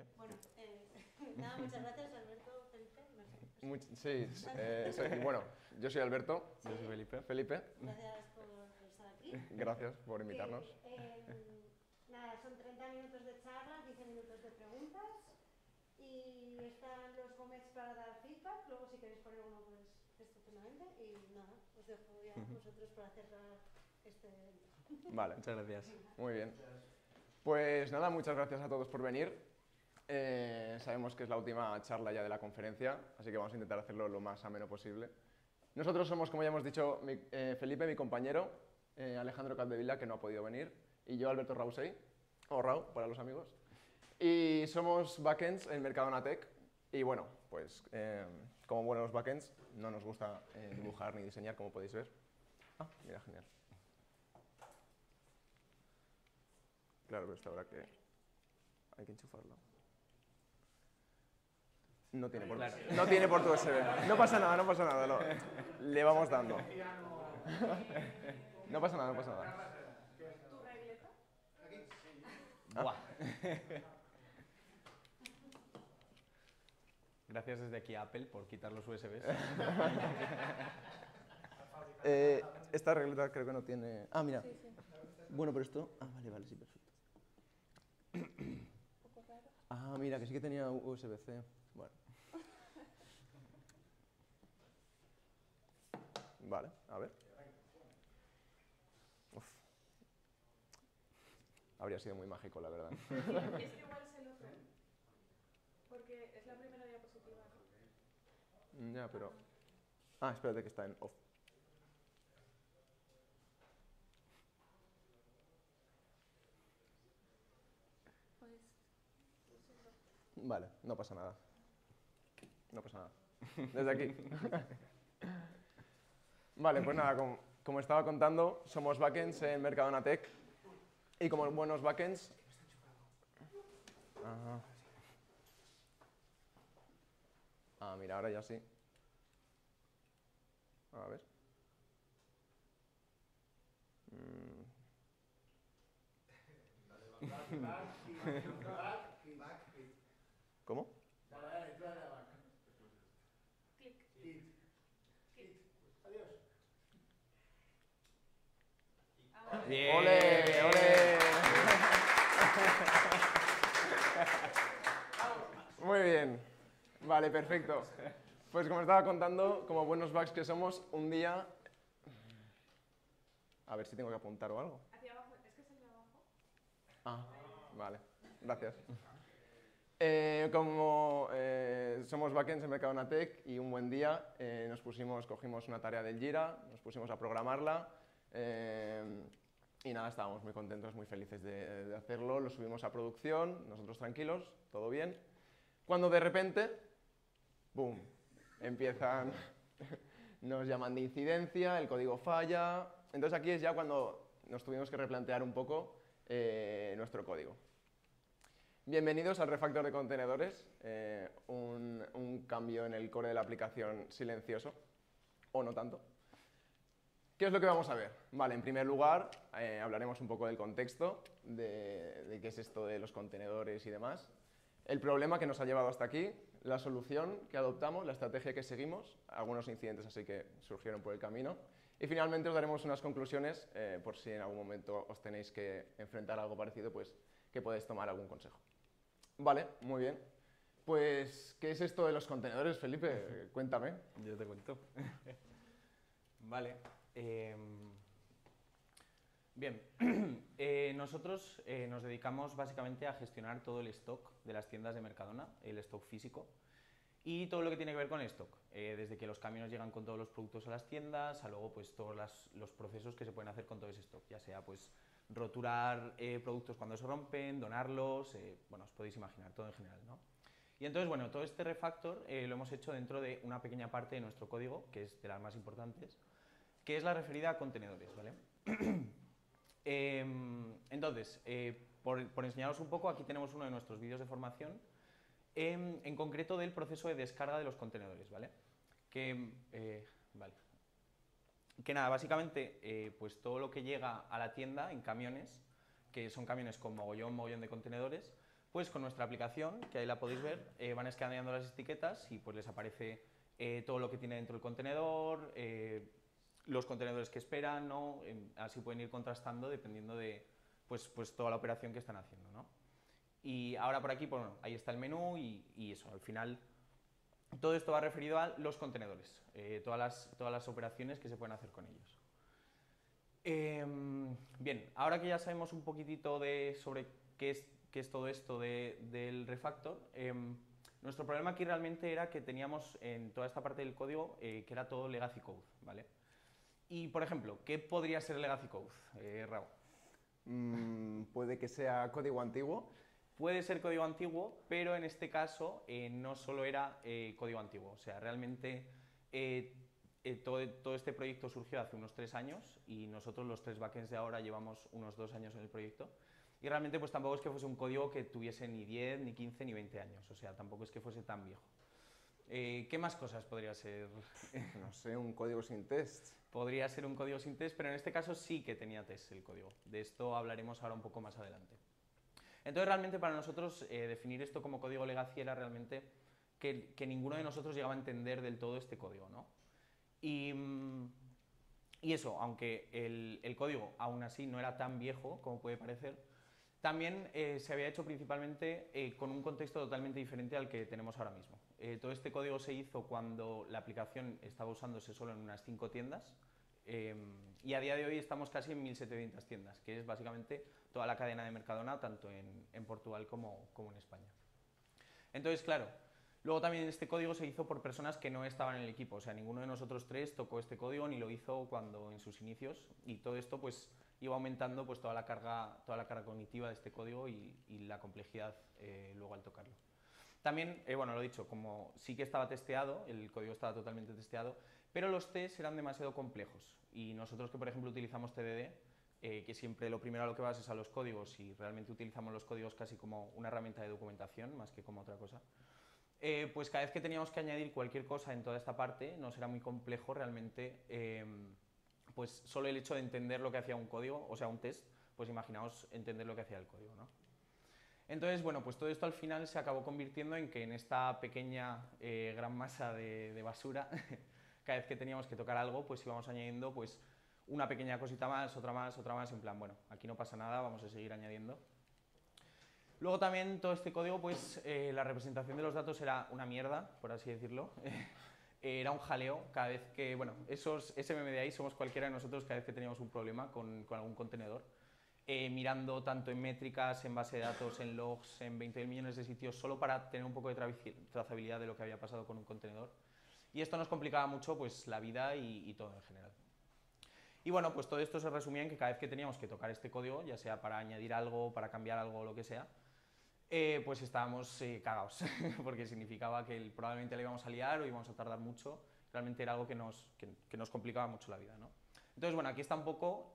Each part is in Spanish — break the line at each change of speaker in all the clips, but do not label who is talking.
Bueno, nada, muchas gracias, Alberto, Felipe. No sé.
Bueno, yo soy Alberto.
Sí.
Yo soy Felipe.
Felipe,
Gracias por estar aquí.
gracias por invitarnos.
Nada, son 30 minutos de charla, 15 minutos de preguntas y están los comments para dar feedback. Luego, si queréis poner uno, pues estupendamente. Y nada, os dejo ya a vosotros para cerrar este evento.
Vale,
Muchas gracias.
muy bien. Pues nada, muchas gracias a todos por venir. Sabemos que es la última charla ya de la conferencia, así que vamos a intentar hacerlo lo más ameno posible. Nosotros somos, como ya hemos dicho, Felipe, mi compañero, Alejandro Capdevila, que no ha podido venir, y yo, Alberto Rausey, o Rau para los amigos. Y somos backends en Mercadona Tech, y bueno, pues como buenos backends, no nos gusta dibujar ni diseñar, como podéis ver. Ah, mira, genial. Claro, pero esta hora que hay que enchufarlo. No tiene por, no tiene por tu USB. No pasa nada, no pasa nada. Le vamos dando. No pasa nada, no pasa nada.
¿Tu regleta?
Buah. Gracias desde aquí a Apple por quitar los USBs.
Esta regleta creo que no tiene... Ah, mira. Sí, sí. Bueno, pero esto... Ah, vale, vale, sí, perfecto. Ah, mira, que sí que tenía USB-C. Bueno. Vale, a ver. Uf. Habría sido muy mágico, la verdad.
Es que igual se luce, porque es la primera diapositiva.
Ya, pero... Ah, espérate que está en off. Vale, no pasa nada. No pasa nada. Desde aquí. Vale, pues nada, como estaba contando, somos backends en Mercadona Tech. Y como buenos backends... Ajá. Ah, mira, ahora ya sí. A ver. ¿Cómo?
Clic.
Adiós.
Bien.
¡Ole! ¡Ole! Muy bien. Vale, perfecto. Pues como estaba contando, como buenos backs que somos, un día... A ver si tengo que apuntar o algo.
Hacia abajo, es que es el de abajo.
Ah, vale. Gracias. Somos backends en Mercadona Tech y un buen día cogimos una tarea del Jira, nos pusimos a programarla y nada, estábamos muy contentos, muy felices de hacerlo, lo subimos a producción, nosotros tranquilos, todo bien, cuando de repente, ¡boom!, nos llaman de incidencia, el código falla, entonces aquí es ya cuando nos tuvimos que replantear un poco nuestro código. Bienvenidos al refactor de contenedores, un cambio en el core de la aplicación silencioso, o no tanto. ¿Qué es lo que vamos a ver? Vale, en primer lugar, hablaremos un poco del contexto, de qué es esto de los contenedores y demás, el problema que nos ha llevado hasta aquí, la solución que adoptamos, la estrategia que seguimos, algunos incidentes así que surgieron por el camino, y finalmente os daremos unas conclusiones por si en algún momento os tenéis que enfrentar a algo parecido, pues que podéis tomar algún consejo. Vale, muy bien. Pues, ¿qué es esto de los contenedores, Felipe? Cuéntame.
Yo te cuento. Vale. Bien. Nosotros nos dedicamos básicamente a gestionar todo el stock de las tiendas de Mercadona, el stock físico, y todo lo que tiene que ver con stock. Desde que los camiones llegan con todos los productos a las tiendas, a luego pues todos los procesos que se pueden hacer con todo ese stock, ya sea pues roturar productos cuando se rompen, donarlos, bueno, os podéis imaginar, todo en general, ¿no? Y entonces, bueno, todo este refactor lo hemos hecho dentro de una pequeña parte de nuestro código, que es de las más importantes, que es la referida a contenedores, ¿vale? Entonces, por enseñaros un poco, aquí tenemos uno de nuestros vídeos de formación, en concreto del proceso de descarga de los contenedores, ¿vale? Vale. Que nada, básicamente, pues todo lo que llega a la tienda en camiones, que son camiones con mogollón de contenedores, pues con nuestra aplicación, que ahí la podéis ver, van escaneando las etiquetas y pues les aparece todo lo que tiene dentro el contenedor, los contenedores que esperan, ¿no? Así pueden ir contrastando dependiendo de pues toda la operación que están haciendo, ¿no? Y ahora por aquí, pues, bueno, ahí está el menú y eso, al final todo esto va referido a los contenedores, todas las operaciones que se pueden hacer con ellos. Bien, ahora que ya sabemos un poquitito sobre qué es todo esto del refactor, nuestro problema aquí realmente era que teníamos en toda esta parte del código que era todo legacy code, ¿vale? Y, por ejemplo, ¿qué podría ser legacy code, Raúl?
Puede que sea código antiguo.
Puede ser código antiguo, pero en este caso no solo era código antiguo, o sea, realmente todo este proyecto surgió hace unos 3 años y nosotros los 3 backends de ahora llevamos unos 2 años en el proyecto y realmente pues tampoco es que fuese un código que tuviese ni 10, ni 15, ni 20 años, o sea, tampoco es que fuese tan viejo. ¿Qué más cosas podría ser?
No sé, un código sin test.
Podría ser un código sin test, pero en este caso sí que tenía test el código. De esto hablaremos ahora un poco más adelante. Entonces realmente para nosotros definir esto como código legacy era realmente que ninguno de nosotros llegaba a entender del todo este código, ¿no? Y eso, aunque el código aún así no era tan viejo como puede parecer, también se había hecho principalmente con un contexto totalmente diferente al que tenemos ahora mismo. Todo este código se hizo cuando la aplicación estaba usándose solo en unas 5 tiendas y a día de hoy estamos casi en 1.700 tiendas, que es básicamente toda la cadena de Mercadona, tanto en Portugal como en España. Entonces, claro, luego también este código se hizo por personas que no estaban en el equipo, o sea, ninguno de nosotros 3 tocó este código ni lo hizo cuando en sus inicios, y todo esto pues iba aumentando pues toda la carga cognitiva de este código y la complejidad luego al tocarlo. También, bueno, lo he dicho, como sí que estaba testeado, el código estaba totalmente testeado, pero los tests eran demasiado complejos y nosotros que por ejemplo utilizamos TDD, que siempre lo primero a lo que vas es a los códigos y realmente utilizamos los códigos casi como una herramienta de documentación más que como otra cosa, pues cada vez que teníamos que añadir cualquier cosa en toda esta parte nos era muy complejo realmente, pues solo el hecho de entender lo que hacía un código, o sea un test, pues imaginaos entender lo que hacía el código, ¿no? Entonces, bueno, pues todo esto al final se acabó convirtiendo en que en esta pequeña gran masa de basura, cada vez que teníamos que tocar algo, pues íbamos añadiendo pues una pequeña cosita más, otra más, en plan, bueno, aquí no pasa nada, vamos a seguir añadiendo. Luego también todo este código, pues la representación de los datos era una mierda, por así decirlo. Era un jaleo cada vez que, bueno, ese meme de ahí somos cualquiera de nosotros cada vez que teníamos un problema con algún contenedor. Mirando tanto en métricas, en base de datos, en logs, en 20.000 millones de sitios, solo para tener un poco de trazabilidad de lo que había pasado con un contenedor. Y esto nos complicaba mucho pues, la vida y todo en general. Y bueno, pues todo esto se resumía en que cada vez que teníamos que tocar este código, ya sea para añadir algo, para cambiar algo o lo que sea, pues estábamos cagados, porque significaba que probablemente le íbamos a liar o íbamos a tardar mucho. Realmente era algo que nos complicaba mucho la vida, ¿no? Entonces, bueno, aquí está un poco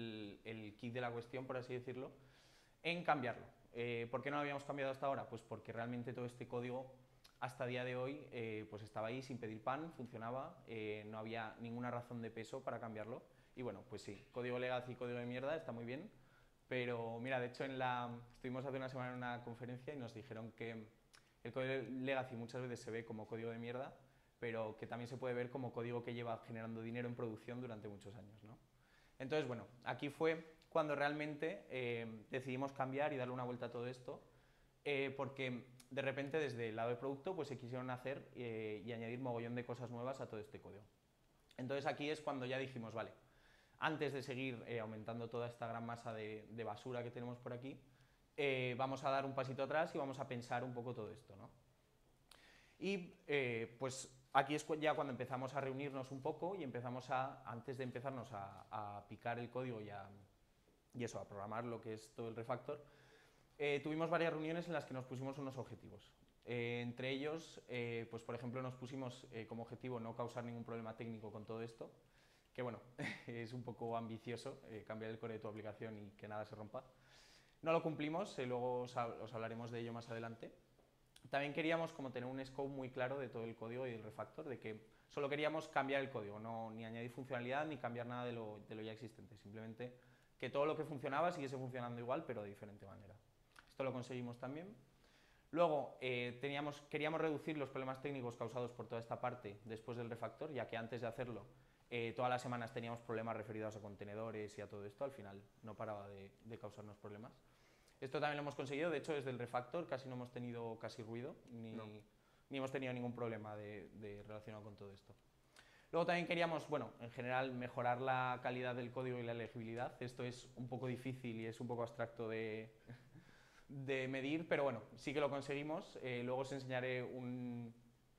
el kit de la cuestión, por así decirlo, en cambiarlo. ¿Por qué no lo habíamos cambiado hasta ahora? Pues porque realmente todo este código, hasta el día de hoy, pues estaba ahí sin pedir pan, funcionaba, no había ninguna razón de peso para cambiarlo. Y bueno, pues sí, código legacy, código de mierda, está muy bien, pero mira, de hecho estuvimos hace una semana en una conferencia y nos dijeron que el código legacy muchas veces se ve como código de mierda, pero que también se puede ver como código que lleva generando dinero en producción durante muchos años, ¿no? Entonces, bueno, aquí fue cuando realmente decidimos cambiar y darle una vuelta a todo esto, porque de repente desde el lado del producto pues se quisieron hacer y añadir mogollón de cosas nuevas a todo este código. Entonces aquí es cuando ya dijimos, vale, antes de seguir aumentando toda esta gran masa de basura que tenemos por aquí, vamos a dar un pasito atrás y vamos a pensar un poco todo esto, ¿no? Y pues aquí es ya cuando empezamos a reunirnos un poco y empezamos antes de empezarnos a picar el código y eso, a programar lo que es todo el refactor, tuvimos varias reuniones en las que nos pusimos unos objetivos. Entre ellos, pues por ejemplo, nos pusimos como objetivo no causar ningún problema técnico con todo esto, que bueno, es un poco ambicioso cambiar el core de tu aplicación y que nada se rompa. No lo cumplimos, luego os hablaremos de ello más adelante. También queríamos como tener un scope muy claro de todo el código y el refactor, de que solo queríamos cambiar el código, no ni añadir funcionalidad ni cambiar nada de lo ya existente, simplemente que todo lo que funcionaba siguiese funcionando igual, pero de diferente manera. esto lo conseguimos también. Luego, queríamos reducir los problemas técnicos causados por toda esta parte después del refactor, ya que antes de hacerlo, todas las semanas teníamos problemas referidos a contenedores y a todo esto, al final no paraba de causarnos problemas. Esto también lo hemos conseguido, de hecho desde el refactor casi no hemos tenido casi ruido, ni hemos tenido ningún problema relacionado con todo esto. Luego también queríamos, bueno, en general mejorar la calidad del código y la legibilidad. Esto es un poco difícil y es un poco abstracto de medir, pero bueno, sí que lo conseguimos. Luego os enseñaré un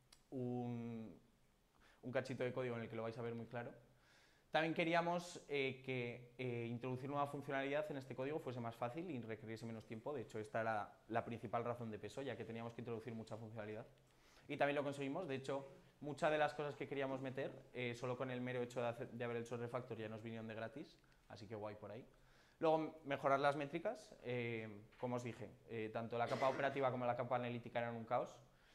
cachito de código en el que lo vais a ver muy claro. También queríamos que introducir nueva funcionalidad en este código fuese más fácil y requiriese menos tiempo. De hecho, esta era la principal razón de peso, ya que teníamos que introducir mucha funcionalidad. Y también lo conseguimos. De hecho, muchas de las cosas que queríamos meter, solo con el mero hecho de haber hecho el refactor ya nos vinieron de gratis, así que guay por ahí. Luego, mejorar las métricas. Como os dije, tanto la capa operativa como la capa analítica eran un caos.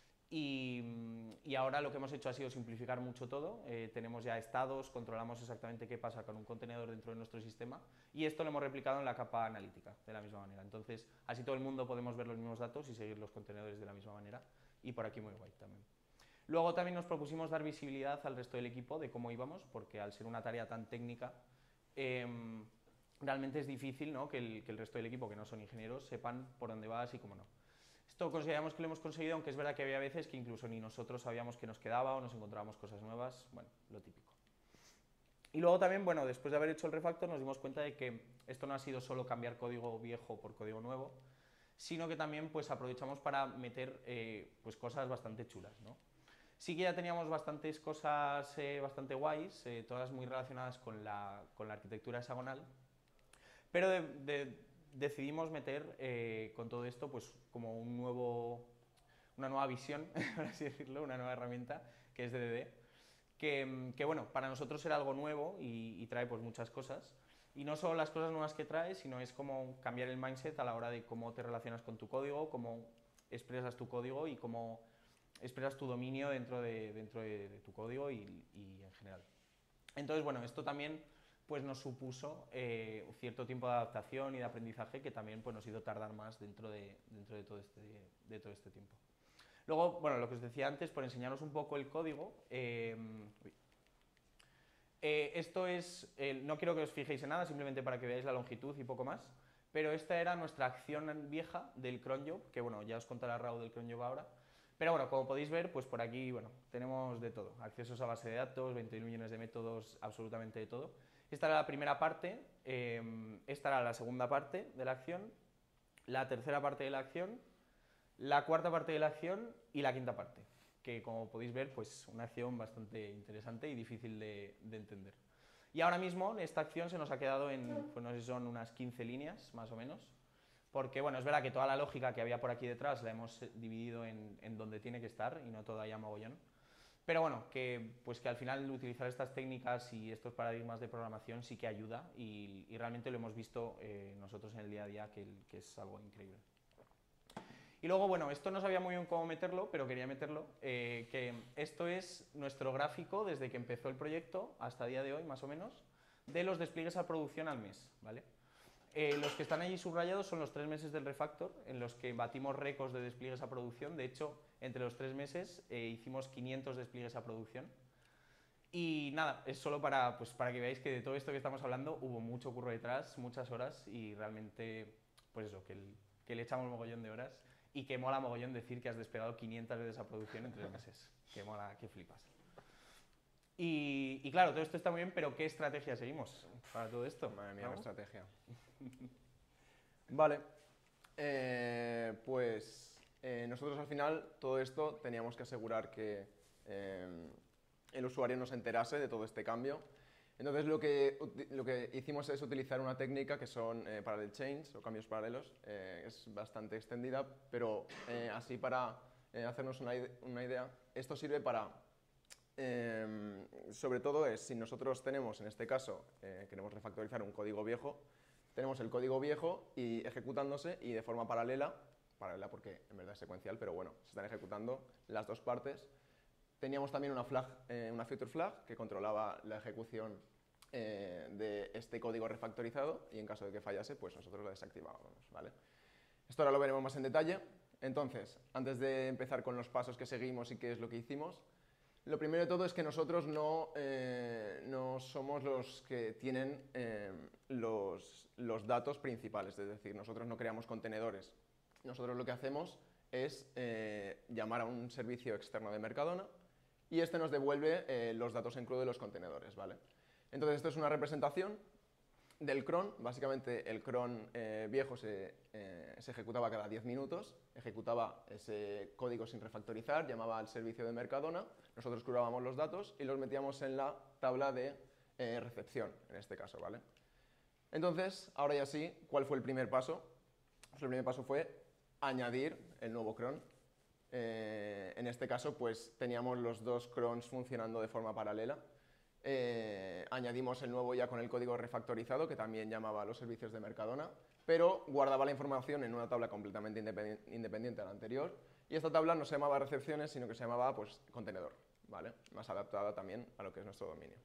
Y ahora lo que hemos hecho ha sido simplificar mucho todo. Tenemos ya estados, controlamos exactamente qué pasa con un contenedor dentro de nuestro sistema y esto lo hemos replicado en la capa analítica de la misma manera. Entonces, así todo el mundo podemos ver los mismos datos y seguir los contenedores de la misma manera y por aquí muy guay también. Luego también nos propusimos dar visibilidad al resto del equipo de cómo íbamos, porque al ser una tarea tan técnica, realmente es difícil, ¿no?, que el resto del equipo, que no son ingenieros, sepan por dónde vas y cómo no. Esto consideramos que lo hemos conseguido, aunque es verdad que había veces que incluso ni nosotros sabíamos qué nos quedaba o nos encontrábamos cosas nuevas, bueno, lo típico. Y luego también, bueno, después de haber hecho el refactor nos dimos cuenta de que esto no ha sido solo cambiar código viejo por código nuevo, sino que también pues aprovechamos para meter pues cosas bastante chulas, ¿no? Sí que ya teníamos bastantes cosas bastante guays, todas muy relacionadas con la arquitectura hexagonal, pero decidimos meter con todo esto pues como una nueva visión, por así decirlo, una nueva herramienta que es DDD, que bueno, para nosotros era algo nuevo y trae pues muchas cosas. Y no solo las cosas nuevas que trae, sino es como cambiar el mindset a la hora de cómo te relacionas con tu código, cómo expresas tu código y cómo expresas tu dominio dentro de tu código y en general. Entonces, bueno, esto también pues nos supuso cierto tiempo de adaptación y de aprendizaje que también pues, nos hizo tardar más dentro de todo este tiempo. Luego, bueno, lo que os decía antes, por enseñaros un poco el código, esto es, no quiero que os fijéis en nada, simplemente para que veáis la longitud y poco más, pero esta era nuestra acción vieja del cron job, que bueno, ya os contará Raúl del cron job ahora. Pero bueno, como podéis ver, pues por aquí bueno, tenemos de todo, accesos a base de datos, 20 millones de métodos, absolutamente de todo. Esta era la primera parte, esta era la segunda parte de la acción, la tercera parte de la acción, la cuarta parte de la acción y la quinta parte, que como podéis ver, pues una acción bastante interesante y difícil de entender. Y ahora mismo esta acción se nos ha quedado en, pues no sé si son unas 15 líneas más o menos, porque bueno, es verdad que toda la lógica que había por aquí detrás la hemos dividido en donde tiene que estar y no toda ahí a mogollón. Pero bueno, pues que al final utilizar estas técnicas y estos paradigmas de programación sí que ayuda y realmente lo hemos visto nosotros en el día a día que es algo increíble. Y luego, bueno, esto no sabía muy bien cómo meterlo, pero quería meterlo, que esto es nuestro gráfico desde que empezó el proyecto hasta el día de hoy, más o menos, de los despliegues a producción al mes, ¿vale? Los que están allí subrayados son los 3 meses del refactor, en los que batimos récords de despliegues a producción. De hecho, entre los 3 meses hicimos 500 despliegues a producción. Y nada, es solo para que veáis que de todo esto que estamos hablando hubo mucho curro detrás, muchas horas y realmente, pues eso, que le echamos mogollón de horas y que mola mogollón decir que has desplegado 500 veces a producción en 3 meses. Que mola, que flipas. Y claro, todo esto está muy bien, pero ¿qué estrategia seguimos para todo esto?
Madre mía, ¿vamos? Estrategia. Vale, pues nosotros al final todo esto teníamos que asegurar que el usuario no se enterase de todo este cambio. Entonces lo que hicimos es utilizar una técnica que son parallel chains o cambios paralelos. Es bastante extendida, pero así para hacernos una idea, esto sirve para, sobre todo si nosotros tenemos, en este caso, queremos refactorizar un código viejo, tenemos el código viejo y ejecutándose y de forma paralela porque en verdad es secuencial, pero bueno, se están ejecutando las dos partes. Teníamos también una future flag que controlaba la ejecución de este código refactorizado y en caso de que fallase, pues nosotros lo desactivábamos, ¿vale? Esto ahora lo veremos más en detalle. Entonces, antes de empezar con los pasos que seguimos y qué es lo que hicimos, lo primero de todo es que nosotros no somos los que tienen los datos principales, es decir, nosotros no creamos contenedores. Nosotros lo que hacemos es llamar a un servicio externo de Mercadona y este nos devuelve los datos en crudo de los contenedores, ¿vale? Entonces, esto es una representación del cron. Básicamente, el cron viejo se ejecutaba cada 10 minutos, ejecutaba ese código sin refactorizar, llamaba al servicio de Mercadona, nosotros cruzábamos los datos y los metíamos en la tabla de recepción, en este caso, ¿vale? Entonces, ahora ya sí, ¿cuál fue el primer paso? Pues el primer paso fue añadir el nuevo cron. En este caso, pues teníamos los dos crons funcionando de forma paralela. Añadimos el nuevo ya con el código refactorizado, que también llamaba a los servicios de Mercadona, pero guardaba la información en una tabla completamente independiente a la anterior, y esta tabla no se llamaba recepciones, sino que se llamaba pues, contenedor, ¿vale? Más adaptada también a lo que es nuestro dominio.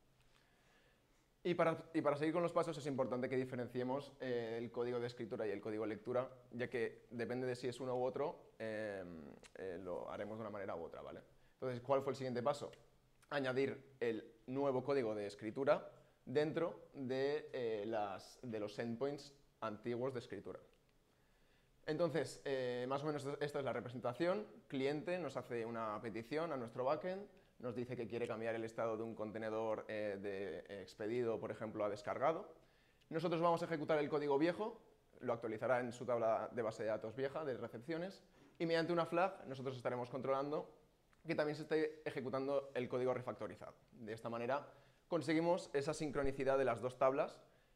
Y para seguir con los pasos es importante que diferenciemos el código de escritura y el código de lectura, ya que depende de si es uno u otro, lo haremos de una manera u otra, ¿vale? Entonces, ¿cuál fue el siguiente paso? Añadir el nuevo código de escritura dentro de los endpoints antiguos de escritura. Entonces, más o menos esta es la representación. Cliente nos hace una petición a nuestro backend, nos dice que quiere cambiar el estado de un contenedor de expedido, por ejemplo, a descargado. Nosotros vamos a ejecutar el código viejo, lo actualizará en su tabla de base de datos vieja de recepciones, y mediante una flag nosotros estaremos controlando que también se esté ejecutando el código refactorizado. De esta manera conseguimos esa sincronicidad de las dos tablas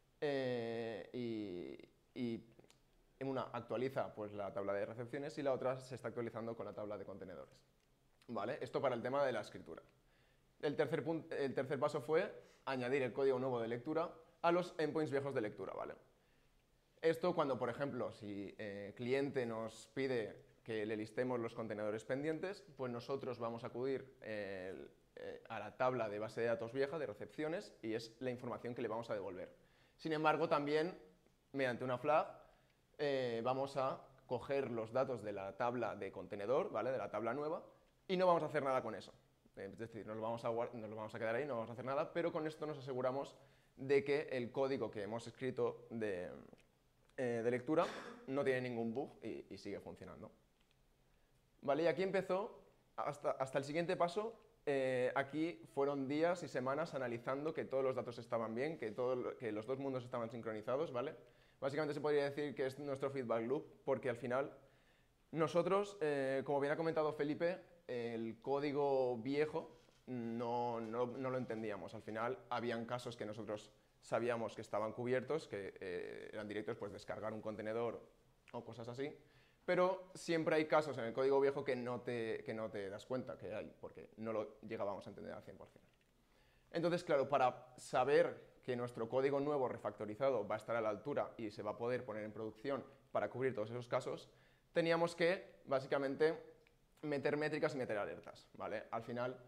y una actualiza pues, la tabla de recepciones y la otra se está actualizando con la tabla de contenedores. ¿Vale? Esto para el tema de la escritura. El tercer paso fue añadir el código nuevo de lectura a los endpoints viejos de lectura. ¿Vale? Esto cuando, por ejemplo, si el cliente nos pide que le listemos los contenedores pendientes, pues nosotros vamos a acudir a la tabla de base de datos vieja de recepciones y es la información que le vamos a devolver. Sin embargo, también, mediante una flag, vamos a coger los datos de la tabla de contenedor, ¿vale? De la tabla nueva, y no vamos a hacer nada con eso. Es decir, nos lo vamos a quedar ahí, no vamos a hacer nada, pero con esto nos aseguramos de que el código que hemos escrito de lectura no tiene ningún bug y sigue funcionando. Vale, y aquí empezó, hasta el siguiente paso, aquí fueron días y semanas analizando que todos los datos estaban bien, que los dos mundos estaban sincronizados, ¿vale? Básicamente se podría decir que es nuestro feedback loop, porque al final nosotros, como bien ha comentado Felipe, el código viejo no lo entendíamos. Al final habían casos que nosotros sabíamos que estaban cubiertos, que eran directos, pues descargar un contenedor o cosas así, pero siempre hay casos en el código viejo que no te das cuenta que hay, porque no lo llegábamos a entender al 100%. Entonces, claro, para saber que nuestro código nuevo refactorizado va a estar a la altura y se va a poder poner en producción para cubrir todos esos casos, teníamos que, básicamente, meter métricas y meter alertas, ¿vale? Al final,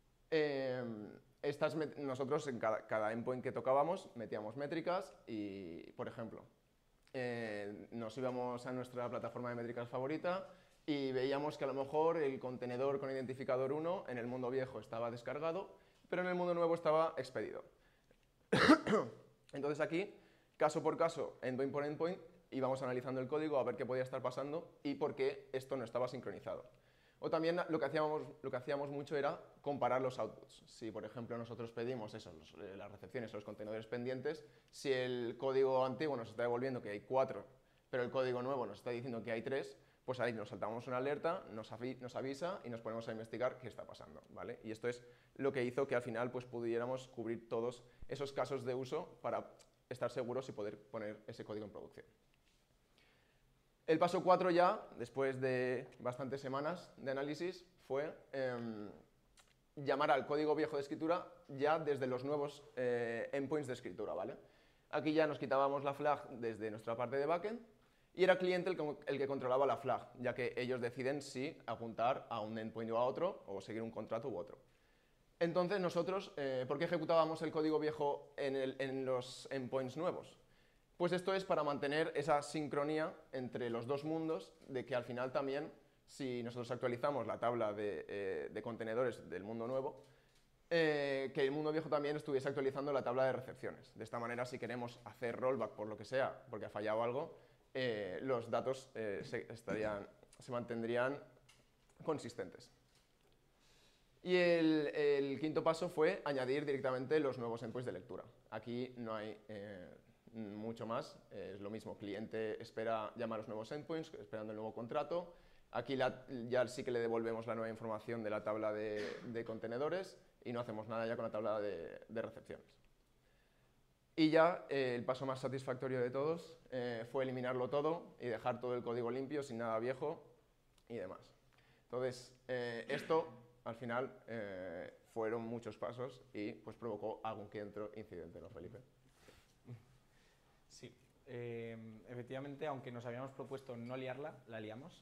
nosotros en cada endpoint que tocábamos metíamos métricas y, por ejemplo, nos íbamos a nuestra plataforma de métricas favorita y veíamos que a lo mejor el contenedor con identificador 1 en el mundo viejo estaba descargado, pero en el mundo nuevo estaba expedido. Entonces aquí, caso por caso, endpoint por endpoint, íbamos analizando el código a ver qué podía estar pasando y por qué esto no estaba sincronizado. O también lo que hacíamos mucho era comparar los outputs. Si, por ejemplo, nosotros pedimos eso, las recepciones o los contenedores pendientes, si el código antiguo nos está devolviendo que hay 4, pero el código nuevo nos está diciendo que hay 3, pues ahí nos saltamos una alerta, nos avisa y nos ponemos a investigar qué está pasando, ¿vale? Y esto es lo que hizo que al final pues, pudiéramos cubrir todos esos casos de uso para estar seguros y poder poner ese código en producción. El paso 4 ya, después de bastantes semanas de análisis, fue llamar al código viejo de escritura ya desde los nuevos endpoints de escritura, ¿vale? Aquí ya nos quitábamos la flag desde nuestra parte de backend y era el cliente el que controlaba la flag, ya que ellos deciden si apuntar a un endpoint o a otro o seguir un contrato u otro. Entonces nosotros, ¿por qué ejecutábamos el código viejo en los endpoints nuevos? Pues esto es para mantener esa sincronía entre los dos mundos, de que al final también, si nosotros actualizamos la tabla de contenedores del mundo nuevo, que el mundo viejo también estuviese actualizando la tabla de recepciones. De esta manera, si queremos hacer rollback por lo que sea, porque ha fallado algo, los datos se mantendrían consistentes. Y el quinto paso fue añadir directamente los nuevos endpoints de lectura. Aquí no hay mucho más, es lo mismo, cliente llama a los nuevos endpoints, esperando el nuevo contrato. Aquí ya sí que le devolvemos la nueva información de la tabla de contenedores y no hacemos nada ya con la tabla de recepciones. Y ya el paso más satisfactorio de todos fue eliminarlo todo y dejar todo el código limpio, sin nada viejo y demás. Entonces, esto al final fueron muchos pasos y pues provocó algún que otro incidente, ¿no, Felipe?
Sí, efectivamente, aunque nos habíamos propuesto no liarla, la liamos.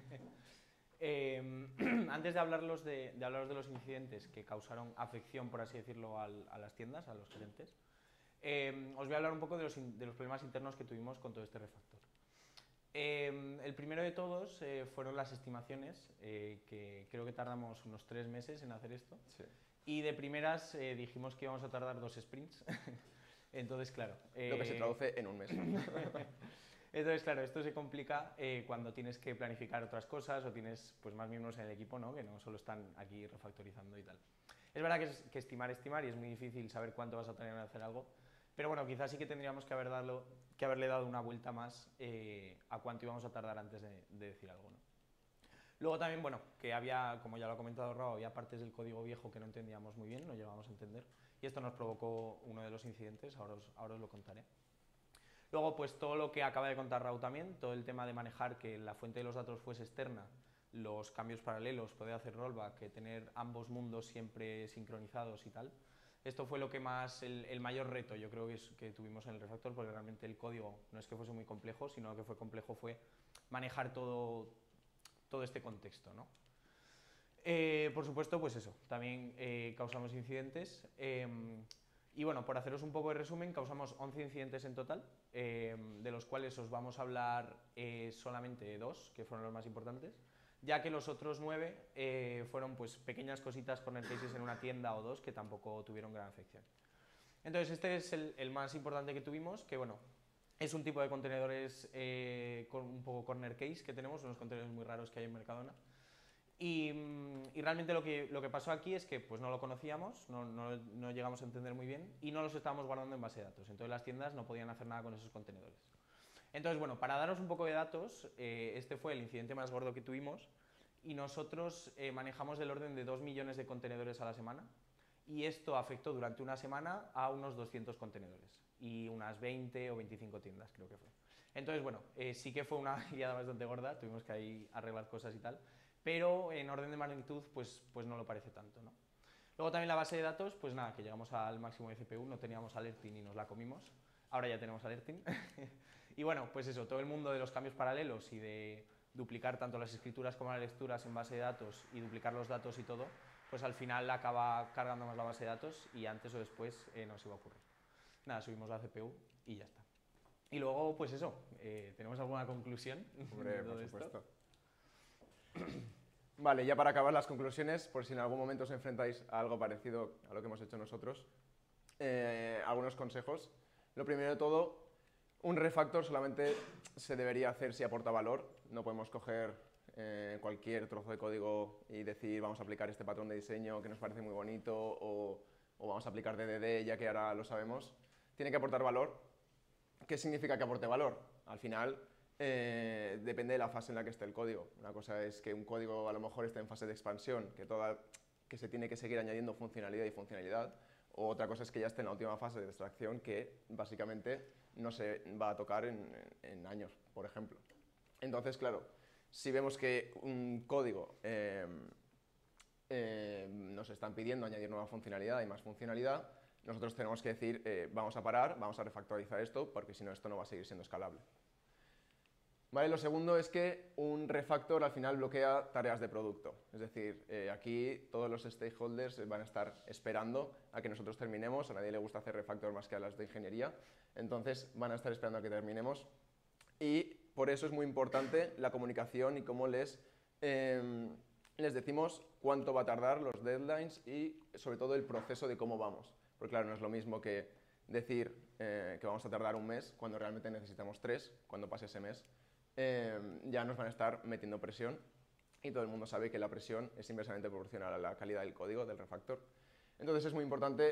Antes de hablaros de los incidentes que causaron afección, por así decirlo, a las tiendas, a los gerentes, os voy a hablar un poco de los problemas internos que tuvimos con todo este refactor. El primero de todos fueron las estimaciones, que creo que tardamos unos 3 meses en hacer esto.
Sí.
Y de primeras dijimos que íbamos a tardar 2 sprints. Entonces, claro.
Lo que se traduce en un mes.
Entonces, claro, esto se complica cuando tienes que planificar otras cosas o tienes pues, más miembros en el equipo, ¿no? Que no solo están aquí refactorizando y tal. Es verdad que estimar y es muy difícil saber cuánto vas a tener que hacer algo, pero bueno, quizás sí que tendríamos que haberle dado una vuelta más a cuánto íbamos a tardar antes de decir algo, ¿no? Luego también, bueno, que había, como ya lo ha comentado Raúl, había partes del código viejo que no entendíamos muy bien, no llegábamos a entender, y esto nos provocó uno de los incidentes, ahora os lo contaré. Luego, pues todo lo que acaba de contar Raúl también, todo el tema de manejar que la fuente de los datos fuese externa, los cambios paralelos, poder hacer rollback, tener ambos mundos siempre sincronizados y tal. Esto fue lo que más, el mayor reto yo creo que tuvimos en el refactor, porque realmente el código no es que fuese muy complejo, sino lo que fue complejo fue manejar todo este contexto, ¿no? Por supuesto, pues eso, también causamos incidentes. Y bueno, por haceros un poco de resumen, causamos 11 incidentes en total, de los cuales os vamos a hablar solamente 2, que fueron los más importantes, ya que los otros 9 fueron pues, pequeñas cositas corner cases en una tienda o 2 que tampoco tuvieron gran afección. Entonces este es el más importante que tuvimos, que bueno, es un tipo de contenedores con un poco corner case que tenemos, unos contenedores muy raros que hay en Mercadona. Y realmente lo que pasó aquí es que pues, no lo conocíamos, no llegamos a entender muy bien y no los estábamos guardando en base de datos. Entonces las tiendas no podían hacer nada con esos contenedores. Entonces, bueno, para daros un poco de datos, este fue el incidente más gordo que tuvimos y nosotros manejamos del orden de 2 millones de contenedores a la semana y esto afectó durante una semana a unos 200 contenedores y unas 20 o 25 tiendas creo que fue. Entonces, bueno, sí que fue una liada bastante gorda, tuvimos que ahí arreglar cosas y tal, pero en orden de magnitud pues no lo parece tanto, ¿no? Luego también la base de datos, pues nada, que llegamos al máximo de CPU, no teníamos alerting y nos la comimos, ahora ya tenemos alerting. Y bueno, pues eso, todo el mundo de los cambios paralelos y de duplicar tanto las escrituras como las lecturas en base de datos y duplicar los datos y todo, pues al final acaba cargando más la base de datos y antes o después nos iba a ocurrir. Nada, subimos la CPU y ya está. Y luego, pues eso, ¿tenemos alguna conclusión?
Hombre, por supuesto. Vale, ya para acabar las conclusiones, por si en algún momento os enfrentáis a algo parecido a lo que hemos hecho nosotros, algunos consejos. Lo primero de todo, un refactor solamente se debería hacer si aporta valor. No podemos coger cualquier trozo de código y decir vamos a aplicar este patrón de diseño que nos parece muy bonito o vamos a aplicar DDD ya que ahora lo sabemos. Tiene que aportar valor. ¿Qué significa que aporte valor? Al final depende de la fase en la que esté el código. Una cosa es que un código a lo mejor esté en fase de expansión, que se tiene que seguir añadiendo funcionalidad y funcionalidad, o otra cosa es que ya esté en la última fase de extracción que básicamente no se va a tocar en años, por ejemplo. Entonces, claro, si vemos que un código nos están pidiendo añadir nueva funcionalidad y más funcionalidad, nosotros tenemos que decir, vamos a parar, vamos a refactorizar esto, porque si no, esto no va a seguir siendo escalable. ¿Vale? Lo segundo es que un refactor al final bloquea tareas de producto. Es decir, aquí todos los stakeholders van a estar esperando a que nosotros terminemos. A nadie le gusta hacer refactor más que a las de ingeniería. Entonces van a estar esperando a que terminemos. Y por eso es muy importante la comunicación y cómo les decimos cuánto va a tardar, los deadlines y sobre todo el proceso de cómo vamos. Porque claro, no es lo mismo que decir que vamos a tardar un mes cuando realmente necesitamos 3, cuando pase ese mes. Ya nos van a estar metiendo presión y todo el mundo sabe que la presión es inversamente proporcional a la calidad del código del refactor. Entonces es muy importante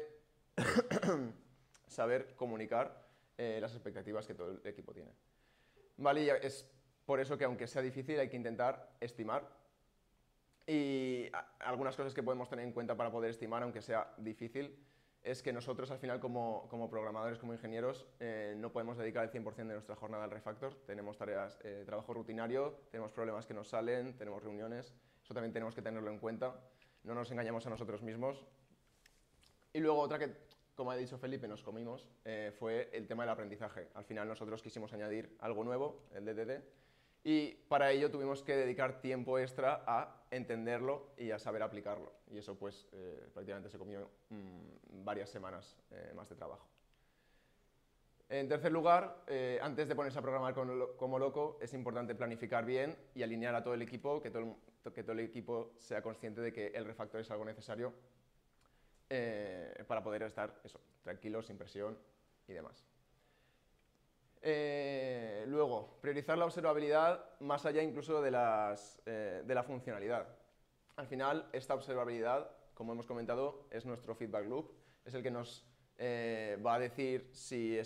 saber comunicar las expectativas que todo el equipo tiene. Vale, y es por eso que aunque sea difícil hay que intentar estimar y algunas cosas que podemos tener en cuenta para poder estimar, aunque sea difícil, es que nosotros al final como programadores, como ingenieros, no podemos dedicar el 100% de nuestra jornada al refactor. Tenemos tareas, trabajo rutinario, tenemos problemas que nos salen, tenemos reuniones, eso también tenemos que tenerlo en cuenta. No nos engañamos a nosotros mismos. Y luego otra que, como ha dicho Felipe, nos comimos, fue el tema del aprendizaje. Al final nosotros quisimos añadir algo nuevo, el DDD, y para ello tuvimos que dedicar tiempo extra a entenderlo y a saber aplicarlo. Y eso pues prácticamente se comió varias semanas más de trabajo. En tercer lugar, antes de ponerse a programar como loco, es importante planificar bien y alinear a todo el equipo, que todo el equipo sea consciente de que el refactor es algo necesario para poder estar tranquilos, sin presión y demás. Luego, priorizar la observabilidad más allá incluso de la funcionalidad. Al final, esta observabilidad, como hemos comentado, es nuestro feedback loop, es el que nos va a decir si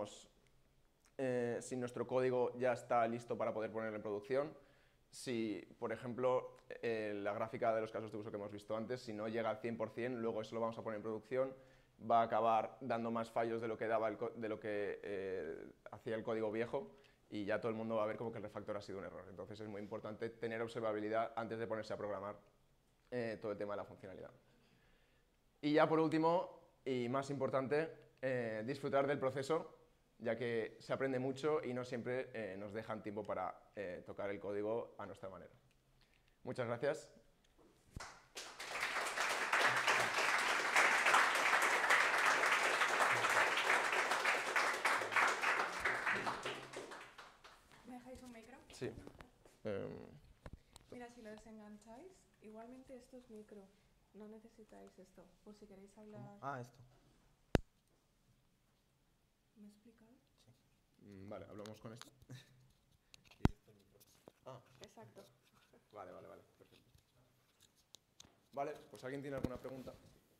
nuestro código ya está listo para poder ponerlo en producción. Si, por ejemplo, la gráfica de los casos de uso que hemos visto antes, si no llega al 100%, luego eso lo vamos a poner en producción, va a acabar dando más fallos de lo que hacía el código viejo y ya todo el mundo va a ver como que el refactor ha sido un error. Entonces es muy importante tener observabilidad antes de ponerse a programar todo el tema de la funcionalidad. Y ya por último, y más importante, disfrutar del proceso, ya que se aprende mucho y no siempre nos dejan tiempo para tocar el código a nuestra manera. Muchas gracias.
¿Me dejáis un micro?
Sí.
Mira, si lo desengancháis, igualmente esto es micro. No necesitáis esto, por si queréis hablar.
Ah, esto.
¿Me he explicado?
Vale, hablamos con esto. Ah,
Exacto.
vale, perfecto. Vale, pues ¿alguien tiene alguna pregunta?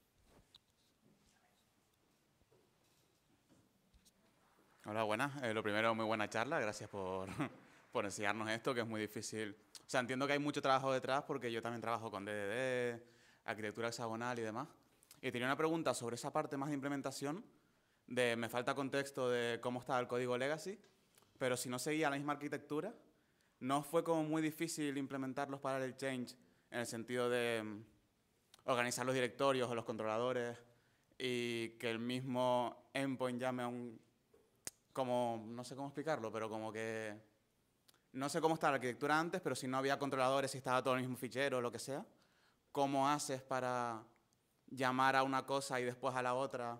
Hola, buenas. Lo primero, muy buena charla. Gracias por enseñarnos esto, que es muy difícil. O sea, entiendo que hay mucho trabajo detrás porque yo también trabajo con DDD, arquitectura hexagonal y demás. Y tenía una pregunta sobre esa parte más de implementación. Me falta contexto de cómo estaba el código legacy, pero si no seguía la misma arquitectura, ¿no fue como muy difícil implementar los parallel change en el sentido de organizar los directorios o los controladores y que el mismo endpoint llame a un... como, no sé cómo explicarlo, pero como que no sé cómo estaba la arquitectura antes, pero si no había controladores, si estaba todo en el mismo fichero o lo que sea, ¿cómo haces para llamar a una cosa y después a la otra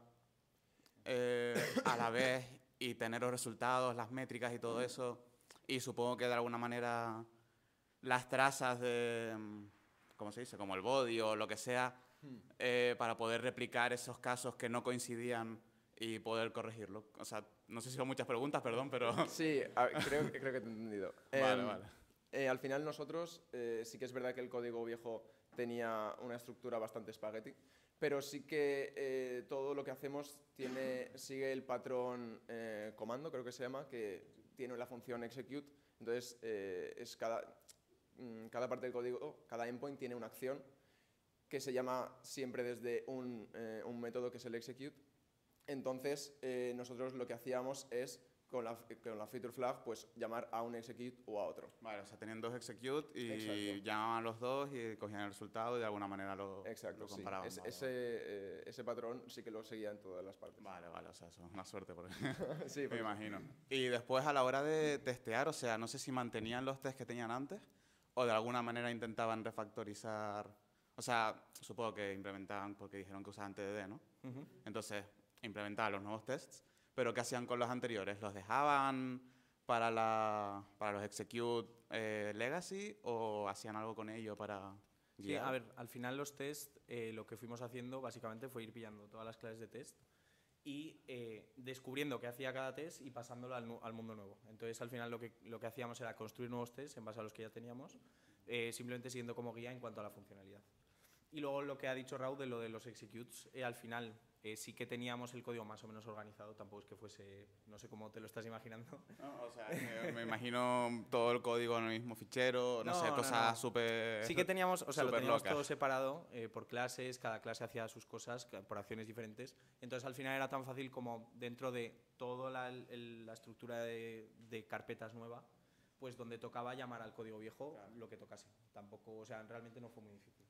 a la vez y tener los resultados, las métricas y todo eso? Y supongo que de alguna manera las trazas de, ¿cómo se dice? Como el body o lo que sea, para poder replicar esos casos que no coincidían y poder corregirlo. O sea, no sé si son muchas preguntas, perdón, pero...
Sí, creo que te he entendido.
Vale.
Al final nosotros sí que es verdad que el código viejo tenía una estructura bastante espagueti, pero sí que todo lo que hacemos sigue el patrón comando, creo que se llama, que tiene la función execute. Entonces, cada parte del código, cada endpoint tiene una acción que se llama siempre desde un método que es el execute. Entonces, nosotros lo que hacíamos es con la feature flag, pues llamar a un execute o a otro.
Vale, o sea, tenían dos execute y
Exacto.
llamaban a los dos y cogían el resultado y de alguna manera lo
Exacto, sí.
comparaban. Vale,
Ese patrón sí que lo seguía en todas las partes.
vale, o sea, eso es una suerte porque
Sí,
me
pues,
imagino. Y después a la hora de testear, o sea, no sé si mantenían los tests que tenían antes o de alguna manera intentaban refactorizar. O sea, supongo que implementaban porque dijeron que usaban TDD, ¿no? Entonces, implementaban los nuevos tests, pero ¿qué hacían con los anteriores? ¿Los dejaban para los execute legacy o hacían algo con ello para
Sí,
guiar?
a ver, al final los test, lo que fuimos haciendo básicamente fue ir pillando todas las clases de test y descubriendo qué hacía cada test y pasándolo al mundo nuevo. Entonces, al final lo que hacíamos era construir nuevos tests en base a los que ya teníamos, simplemente siguiendo como guía en cuanto a la funcionalidad. Y luego lo que ha dicho Raúl de lo de los executes, al final sí que teníamos el código más o menos organizado, tampoco es que fuese, no sé cómo te lo estás imaginando.
No, o sea, me imagino todo el código en el mismo fichero, no sé,
No,
cosas
no.
súper.
Sí que teníamos, o sea, lo
súper
teníamos
locas.
todo separado por clases, cada clase hacía sus cosas por acciones diferentes. Entonces al final era tan fácil como dentro de toda la estructura de carpetas nueva, pues donde tocaba llamar al código viejo lo que tocase. Tampoco, o sea, realmente no fue muy difícil.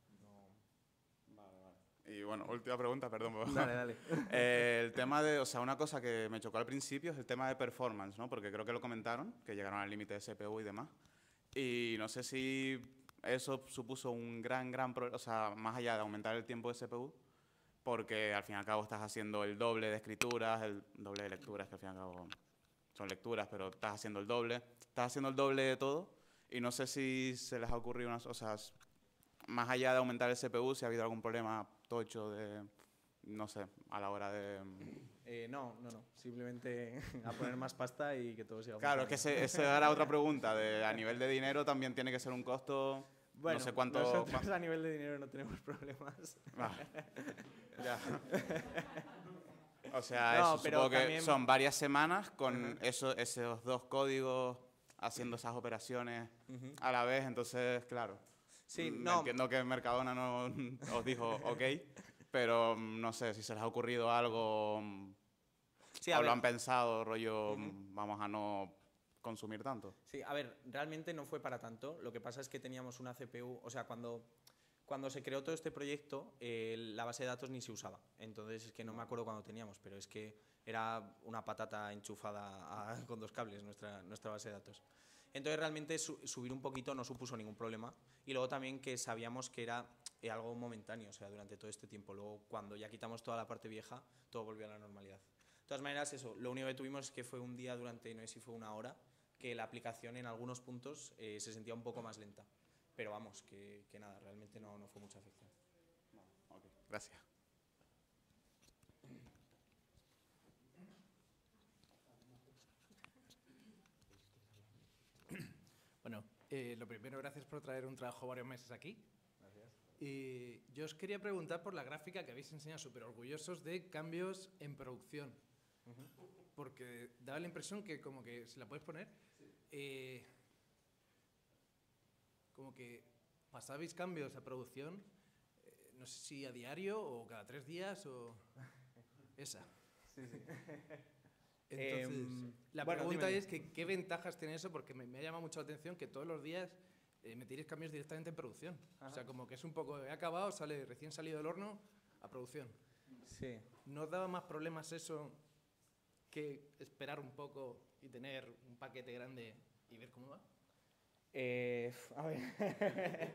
Y bueno, última pregunta, perdón.
Dale.
El tema de, o sea, una cosa que me chocó al principio es el tema de performance, ¿no? Porque creo que lo comentaron, que llegaron al límite de CPU y demás. Y no sé si eso supuso un gran problema, o sea, más allá de aumentar el tiempo de CPU, porque al fin y al cabo estás haciendo el doble de escrituras, el doble de lecturas, que al fin y al cabo son lecturas, pero estás haciendo el doble de todo. Y no sé si se les ha ocurrido unas, o sea, más allá de aumentar el CPU, si ha habido algún problema tocho de, no sé, a la hora de.
No. Simplemente a poner más pasta y que todo siga
Claro, es que esa era otra pregunta. A nivel de dinero también tiene que ser un costo.
Bueno,
no sé cuánto.
nosotros a nivel de dinero no tenemos problemas.
Ya. O sea,
No,
eso
pero
supongo que
también-
son varias semanas con esos dos códigos haciendo esas operaciones a la vez. Entonces, claro.
Sí,
Me
no.
entiendo que Mercadona no os dijo ok, pero no sé si se les ha ocurrido algo.
Sí, a
o
ver,
lo han pensado, rollo, vamos a no consumir tanto.
sí, a ver, realmente no fue para tanto. Lo que pasa es que teníamos una CPU, o sea, cuando se creó todo este proyecto, la base de datos ni se usaba. Entonces es que no me acuerdo cuándo teníamos, pero es que era una patata enchufada con dos cables nuestra base de datos. Entonces realmente subir un poquito no supuso ningún problema. Y luego también que sabíamos que era algo momentáneo, o sea, durante todo este tiempo. Luego cuando ya quitamos toda la parte vieja, todo volvió a la normalidad. De todas maneras, eso, lo único que tuvimos es que fue un día durante, no sé si fue una hora, que la aplicación en algunos puntos se sentía un poco más lenta. Pero vamos, que nada, realmente no fue mucha afección.
Ok, gracias.
Bueno, lo primero, gracias por traer un trabajo varios meses aquí. Gracias. Y yo os quería preguntar por la gráfica que habéis enseñado, súper orgullosos de cambios en producción. Porque daba la impresión que, como que, ¿se la puedes poner? Sí. Como que pasabais cambios a producción, no sé si a diario o cada 3 días o... Esa.
Sí.
Entonces, la
bueno,
pregunta
dime.
es que, ¿qué ventajas tiene eso? Porque me ha llamado mucho la atención que todos los días metéis cambios directamente en producción.
Ajá.
O sea, como que es un poco, he acabado, recién salido del horno, a producción.
Sí.
¿No os daba más problemas eso que esperar un poco y tener un paquete grande y ver cómo va?
A ver.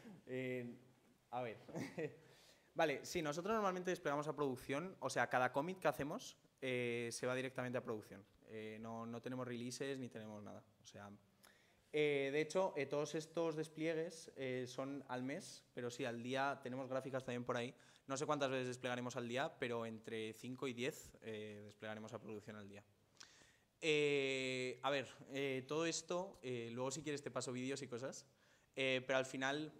A ver. Vale, sí, nosotros normalmente desplegamos a producción, o sea, cada commit que hacemos se va directamente a producción. No tenemos releases ni tenemos nada. O sea, de hecho, todos estos despliegues son al mes, pero sí, al día tenemos gráficas también por ahí. No sé cuántas veces desplegaremos al día, pero entre 5 y 10 desplegaremos a producción al día. A ver, todo esto, luego si quieres te paso vídeos y cosas, pero al final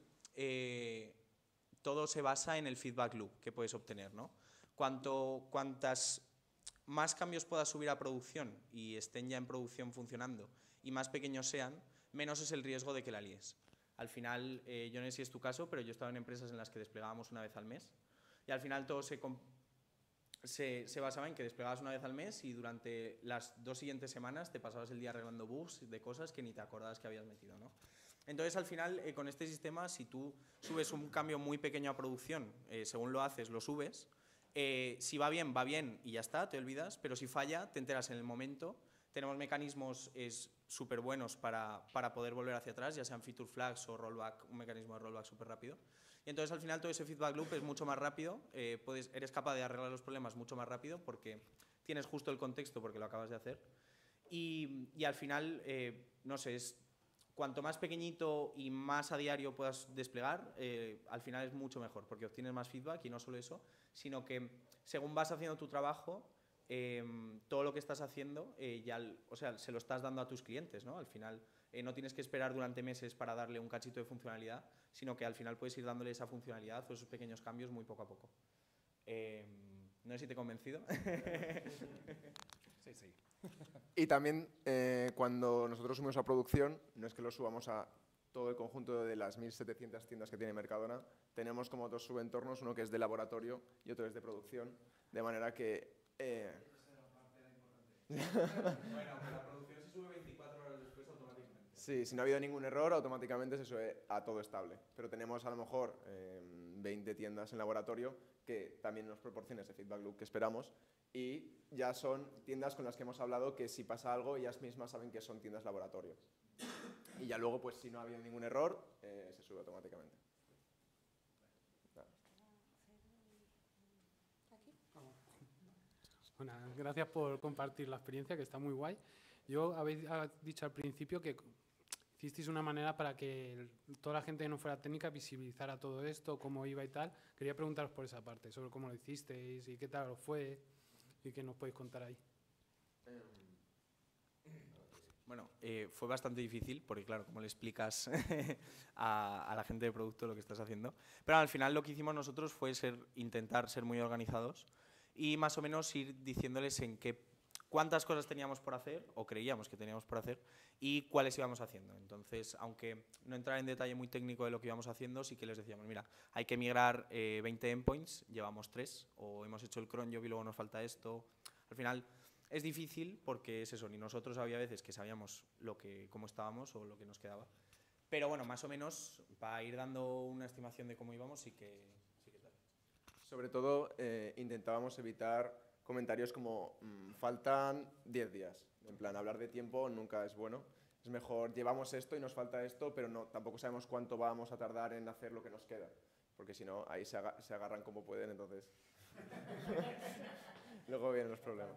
todo se basa en el feedback loop que puedes obtener, ¿no? Cuantas más cambios puedas subir a producción y estén ya en producción funcionando y más pequeños sean, menos es el riesgo de que la líes. Al final, yo no sé si es tu caso, pero yo he estado en empresas en las que desplegábamos una vez al mes y al final todo se basaba en que desplegabas una vez al mes y durante las 2 siguientes semanas te pasabas el día arreglando bugs de cosas que ni te acordabas que habías metido, ¿no? Entonces, al final, con este sistema, si tú subes un cambio muy pequeño a producción, según lo haces, lo subes, si va bien y ya está, te olvidas, pero si falla, te enteras en el momento. Tenemos mecanismos súper buenos para poder volver hacia atrás, ya sean feature flags o rollback, un mecanismo de rollback súper rápido. Y entonces al final todo ese feedback loop es mucho más rápido, eres capaz de arreglar los problemas mucho más rápido porque tienes justo el contexto porque lo acabas de hacer. Y al final, no sé, cuanto más pequeñito y más a diario puedas desplegar, al final es mucho mejor porque obtienes más feedback y no solo eso, sino que según vas haciendo tu trabajo, todo lo que estás haciendo o sea, se lo estás dando a tus clientes, ¿no? Al final no tienes que esperar durante meses para darle un cachito de funcionalidad, sino que al final puedes ir dándole esa funcionalidad o esos pequeños cambios muy poco a poco. No sé si te he convencido.
Sí, sí.
Y también cuando nosotros subimos a producción, no es que lo subamos a todo el conjunto de las 1.700 tiendas que tiene Mercadona, tenemos como 2 subentornos, uno que es de laboratorio y otro es de producción, de manera que...
Bueno, la producción se sube 24 horas después automáticamente.
Sí, si no ha habido ningún error, automáticamente se sube a todo estable. Pero tenemos a lo mejor 20 tiendas en laboratorio que también nos proporcionan ese feedback loop que esperamos y ya son tiendas con las que hemos hablado que si pasa algo ellas mismas saben que son tiendas laboratorio. Y ya luego, pues si no ha habido ningún error, se sube automáticamente.
Bueno, gracias por compartir la experiencia, que está muy guay. Yo habéis dicho al principio que hicisteis una manera para que toda la gente que no fuera técnica visibilizara todo esto, cómo iba y tal. Quería preguntaros por esa parte, sobre cómo lo hicisteis y qué tal os fue y qué nos podéis contar ahí.
Bueno, fue bastante difícil porque, claro, como le explicas a la gente de producto lo que estás haciendo. Pero al final lo que hicimos nosotros fue intentar ser muy organizados y más o menos ir diciéndoles cuántas cosas teníamos por hacer, o creíamos que teníamos por hacer, y cuáles íbamos haciendo. Entonces, aunque no entrar en detalle muy técnico de lo que íbamos haciendo, sí que les decíamos, mira, hay que migrar 20 endpoints, llevamos 3, o hemos hecho el cron job y luego nos falta esto. Al final es difícil porque es eso, ni nosotros había veces que sabíamos cómo estábamos o lo que nos quedaba. Pero bueno, más o menos, para ir dando una estimación de cómo íbamos, sí que tal.
Sobre todo, intentábamos evitar comentarios como faltan 10 días. En plan, hablar de tiempo nunca es bueno. Es mejor, llevamos esto y nos falta esto, pero tampoco sabemos cuánto vamos a tardar en hacer lo que nos queda. Porque si no, ahí se agarran como pueden, entonces... Luego vienen los problemas.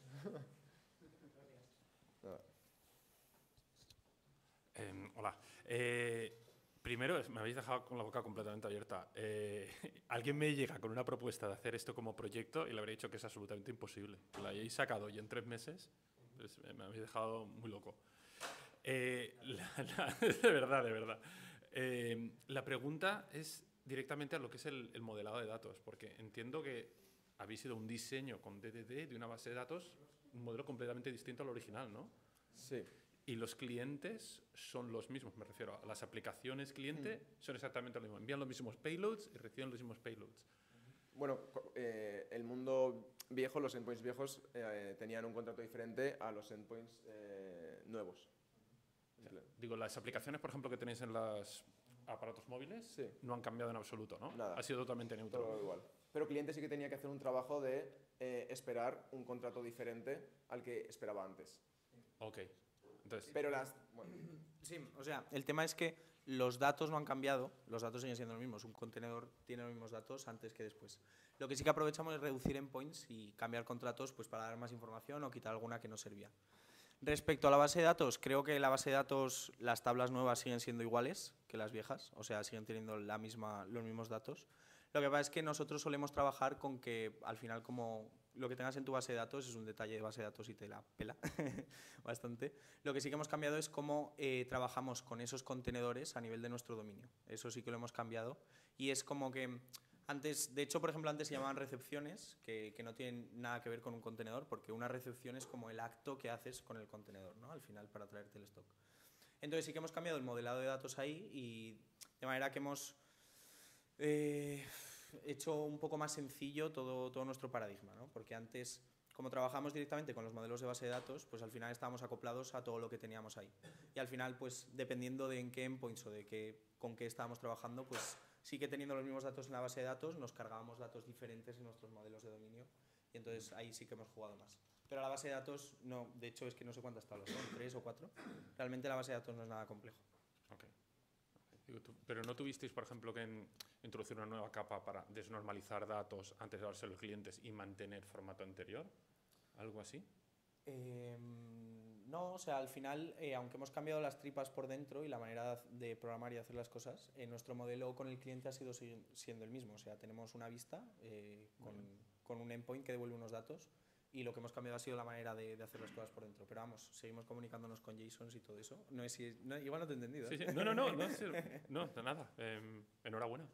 Hola. Primero, me habéis dejado con la boca completamente abierta. Alguien me llega con una propuesta de hacer esto como proyecto y le habría dicho que es absolutamente imposible. Que la hayáis sacado y en 3 meses, pues me habéis dejado muy loco. De verdad, de verdad. La pregunta es directamente a lo que es el modelado de datos, porque entiendo que habéis ido a un diseño con DDD de una base de datos, un modelo completamente distinto al original, ¿no?
Sí.
Y los clientes son los mismos, me refiero a las aplicaciones cliente, son exactamente lo mismo. Envían los mismos payloads y reciben los mismos payloads.
Bueno, el mundo viejo, los endpoints viejos tenían un contrato diferente a los endpoints nuevos.
Digo, las aplicaciones, por ejemplo, que tenéis en los aparatos móviles,
sí,
no han cambiado en absoluto, ¿no?
Nada.
Ha sido totalmente neutral.
Todo igual. Pero cliente sí que tenía que hacer un trabajo de esperar un contrato diferente al que esperaba antes.
Ok. Entonces,
Pero
Sí, o sea, el tema es que los datos no han cambiado, los datos siguen siendo los mismos. Un contenedor tiene los mismos datos antes que después. Lo que sí que aprovechamos es reducir endpoints y cambiar contratos pues, para dar más información o quitar alguna que no servía. Respecto a la base de datos, creo que la base de datos, las tablas nuevas siguen siendo iguales que las viejas, o sea, siguen teniendo los mismos datos. Lo que pasa es que nosotros solemos trabajar con que al final como lo que tengas en tu base de datos es un detalle de base de datos y te la pela bastante. Lo que sí que hemos cambiado es cómo trabajamos con esos contenedores a nivel de nuestro dominio. Eso sí que lo hemos cambiado y es como que antes, de hecho, por ejemplo, antes se llamaban recepciones, que no tienen nada que ver con un contenedor, porque una recepción es como el acto que haces con el contenedor, ¿no? Al final para traerte el stock. Entonces sí que hemos cambiado el modelado de datos ahí y de manera que hemos hecho un poco más sencillo todo nuestro paradigma, ¿no? Porque antes, como trabajamos directamente con los modelos de base de datos, pues al final estábamos acoplados a todo lo que teníamos ahí. Y al final, pues dependiendo de en qué endpoints o con qué estábamos trabajando, pues sí que teniendo los mismos datos en la base de datos, nos cargábamos datos diferentes en nuestros modelos de dominio. Y entonces ahí sí que hemos jugado más. Pero la base de datos, no, de hecho es que no sé cuántas tablas son, 3 o 4. Realmente la base de datos no es nada complejo.
Ok. Pero ¿no tuvisteis, por ejemplo, que introducir una nueva capa para desnormalizar datos antes de dárselo a los clientes y mantener formato anterior? ¿Algo así?
No, o sea, al final, aunque hemos cambiado las tripas por dentro y la manera de programar y hacer las cosas, nuestro modelo con el cliente ha sido siendo el mismo. O sea, tenemos una vista con un endpoint que devuelve unos datos y lo que hemos cambiado ha sido la manera de hacer las cosas por dentro. Pero vamos, seguimos comunicándonos con JSONs y todo eso. Igual no te he entendido.
Sí, sí. No, de nada. Enhorabuena.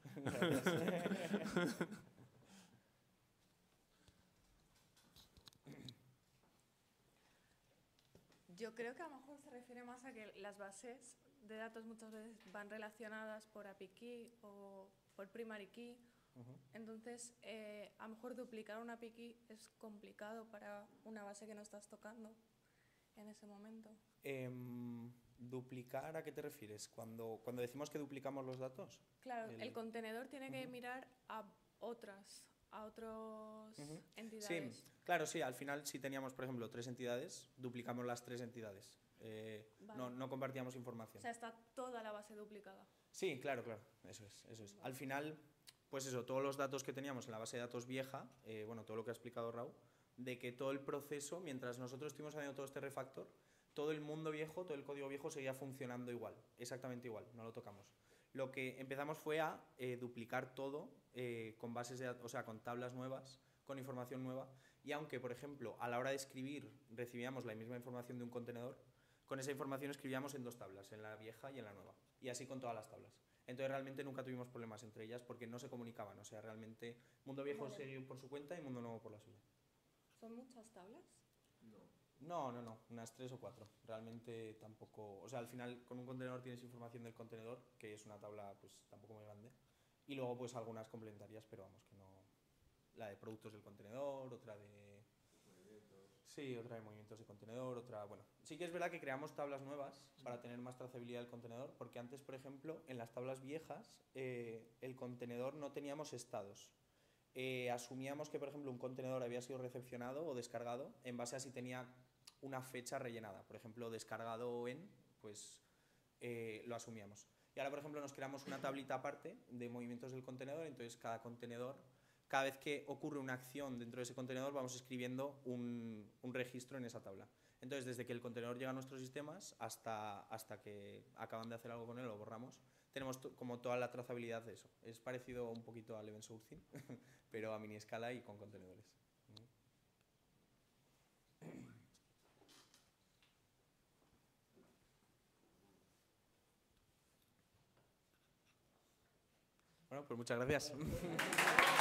Yo creo que a lo mejor se refiere más a que las bases de datos muchas veces van relacionadas por API Key o por Primary Key. Entonces, a lo mejor duplicar una API Key es complicado para una base que no estás tocando en ese momento.
¿Duplicar a qué te refieres? Cuando decimos que duplicamos los datos.
Claro, el contenedor tiene que mirar a otras entidades.
Sí, claro, sí. Al final, si teníamos, por ejemplo, 3 entidades, duplicamos las 3 entidades.
Vale.
No compartíamos información.
O sea, está toda la base duplicada.
Sí, claro. Eso es.
Vale.
Al final, pues eso, todos los datos que teníamos en la base de datos vieja, bueno, todo lo que ha explicado Raúl, de que todo el proceso, mientras nosotros estuvimos haciendo todo este refactor, todo el mundo viejo, todo el código viejo seguía funcionando igual, exactamente igual, no lo tocamos. Lo que empezamos fue a duplicar todo con bases de datos, o sea, con tablas nuevas, con información nueva, y aunque, por ejemplo, a la hora de escribir recibíamos la misma información de un contenedor, con esa información escribíamos en 2 tablas, en la vieja y en la nueva, y así con todas las tablas. Entonces realmente nunca tuvimos problemas entre ellas porque no se comunicaban, o sea, realmente mundo viejo seguía por su cuenta y mundo nuevo por la suya.
¿Son muchas tablas?
No, unas 3 o 4. Realmente tampoco, o sea, al final con un contenedor tienes información del contenedor, que es una tabla pues tampoco muy grande, y luego pues algunas complementarias, pero vamos, que no, la de productos del contenedor, otra de movimientos de contenedor, otra, bueno. Sí que es verdad que creamos tablas nuevas para tener más trazabilidad del contenedor, porque antes, por ejemplo, en las tablas viejas, el contenedor no teníamos estados. Asumíamos que, por ejemplo, un contenedor había sido recepcionado o descargado en base a si tenía una fecha rellenada. Por ejemplo, descargado en, pues lo asumíamos. Y ahora, por ejemplo, nos creamos una tablita aparte de movimientos del contenedor, entonces cada contenedor, cada vez que ocurre una acción dentro de ese contenedor, vamos escribiendo un registro en esa tabla. Entonces, desde que el contenedor llega a nuestros sistemas hasta que acaban de hacer algo con él, lo borramos, tenemos como toda la trazabilidad de eso. Es parecido un poquito al event sourcing, pero a mini escala y con contenedores. Bueno, pues muchas gracias.